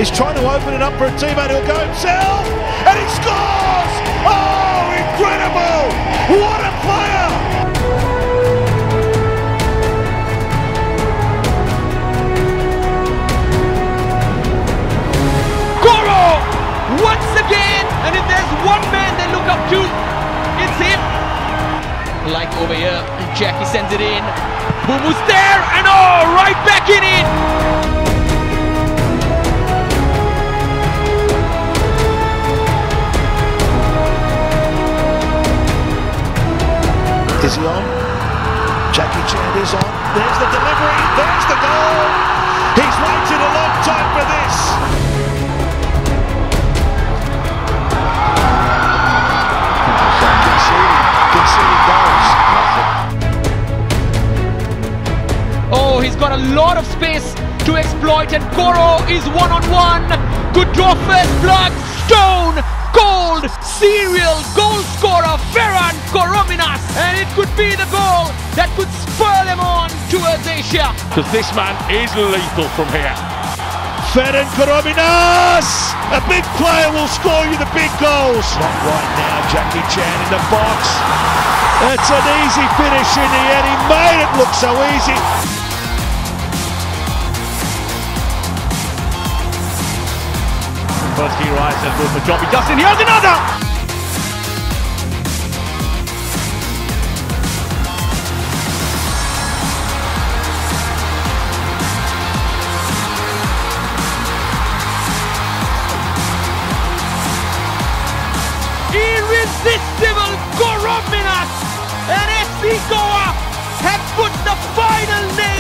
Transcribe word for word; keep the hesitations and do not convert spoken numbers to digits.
He's trying to open it up for a teammate who'll go himself, and he scores! Oh, incredible! What a player! Coro, once again, and if there's one man they look up to, it's him. Like over here, Jackie sends it in. Bumu's there, and oh, right back in it. Is he on? Jackie Chan is on. There's the delivery. There's the goal. He's waited a long time for this. Conceding goals. Oh, he's got a lot of space to exploit, and Coro is one-on-one. Good draw first, blood, stone, cold, serial, goal scorer, Ferran Corominas. And it could be the goal that could spur them on towards Asia. Because this man is lethal from here. Ferran Corominas! A big player will score you the big goals. Not right now, Jackie Chan in the box. That's an easy finish in the end. He made it look so easy. First key rise and good for Johnny Justin. Here's another! Irresistible Corominas, and F C Goa have put the final nail